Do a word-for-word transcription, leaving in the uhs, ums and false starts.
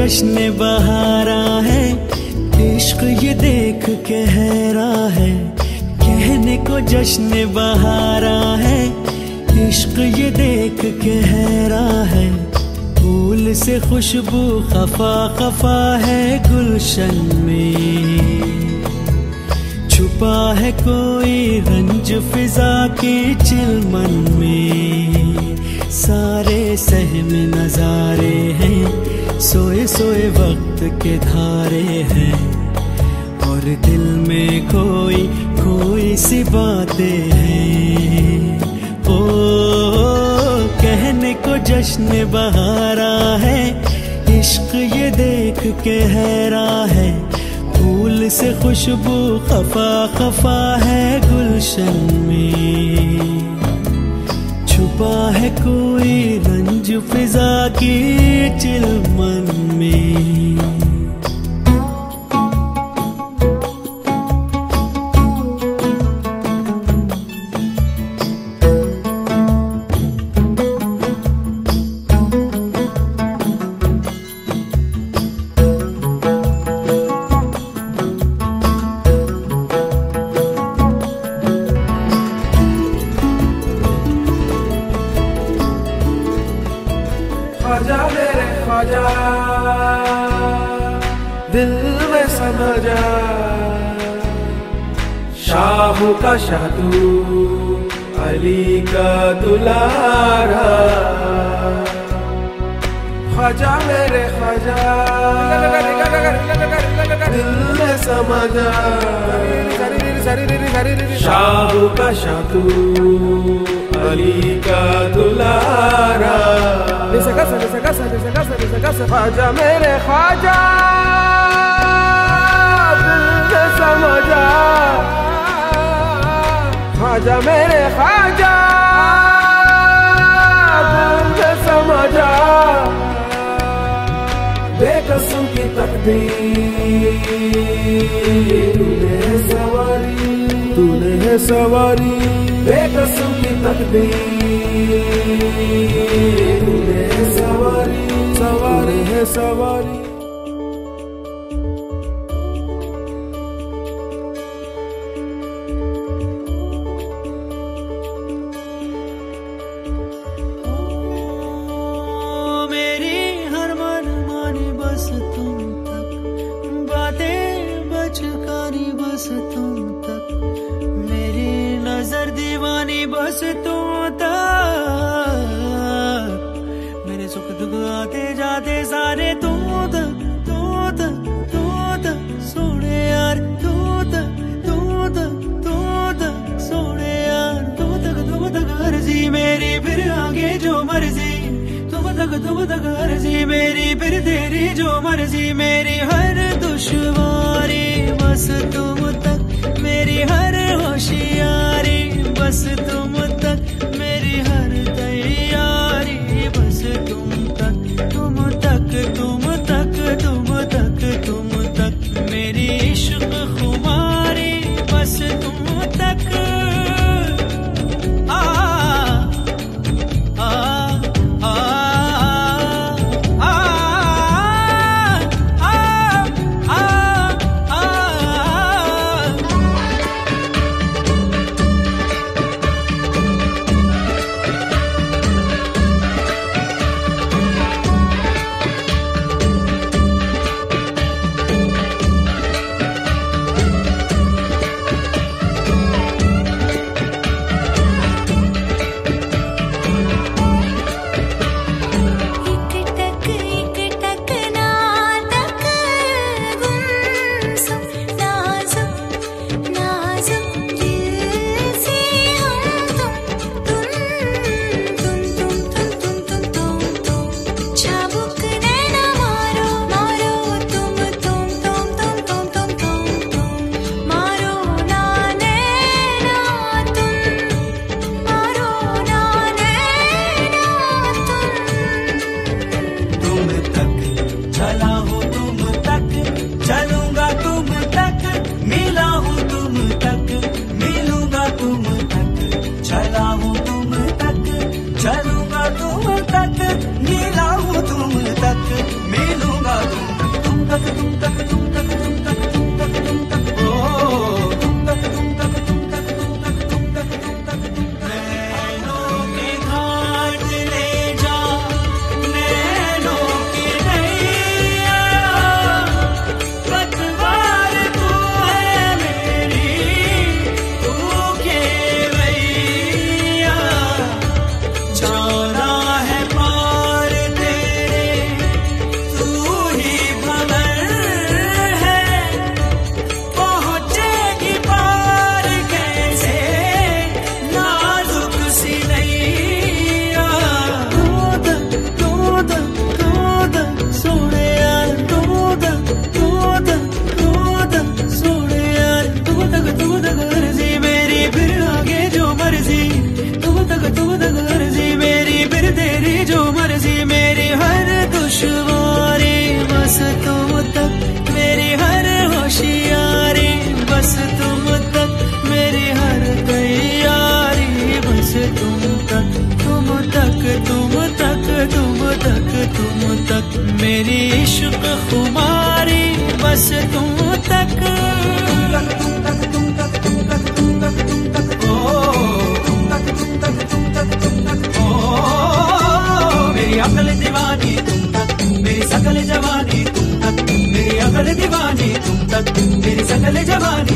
जश्न बहारा है, इश्क ये देख के हैरा है। कहने को जश्न बहारा है, इश्क ये देख के हैरा है। फूल से खुशबू खफा खफा है गुलशन में, छुपा है कोई रंज फिजा के चिलमन में। सारे सहम नजारे हैं, सोए सोए वक्त के धारे हैं, और दिल में कोई कोई सी बातें हैं। ओ कहने को जश्न बहारा है, इश्क ये देख के हैरा है। फूल से खुशबू खफा खफा है गुलशन में, छुपा है कोई रंज फिजा की चिलमन में। ख्वाजा मेरे ख्वाजा, दिल में समा जा। शाह का शाह तू, अली का दुलारा। ख्वाजा मेरे ख्वाजा, दिल में समा जा। शाह का शाह तू, अली का दुलारा। ख्वाजा मेरे ख्वाजा, दिल में समा जा। ख्वाजा मेरे ख्वाजा, दिल में समा जा। बेकसों की तकदीर तूने है सवारी, तूने है सवारी। बेकसों की तकदीर तूने है सवारी, सवारी है सवारी। मेरी हर मन मानी बस तुम तक, बातें बचकानी बस तुम तक। मेरी नजर दीवानी बस तुम तक, मेरे सुख दुख आते जाते सारे तुम तक, तुम तक, तुम तक सोने यार। तुम तक, तुम तक, तुम तक सोने यार। तुम तक, तुम तक अर्जी मेरी, फिर आगे जो मर्जी। तुम तक, तुम तक अर्जी मेरी, फिर तेरी जो मर्जी। मेरी हर दुश्वारी बस तुम तक, मेरी हर होशियारी बस तुम तक। मेरी हर तैयारी बस तुम तक, तुम तक, तुम तक, तुम तक, तुम तक। मेरी इश्क खुमारी बस तुम तक। आ आ आ आ आ मेरी इश्क खुमारी बस तुम तक। मेरी अकल दीवानी तुम तक, मेरी सकल जवानी तुम तक, मेरी अकल दीवानी तुम तक, मेरी सकल जवानी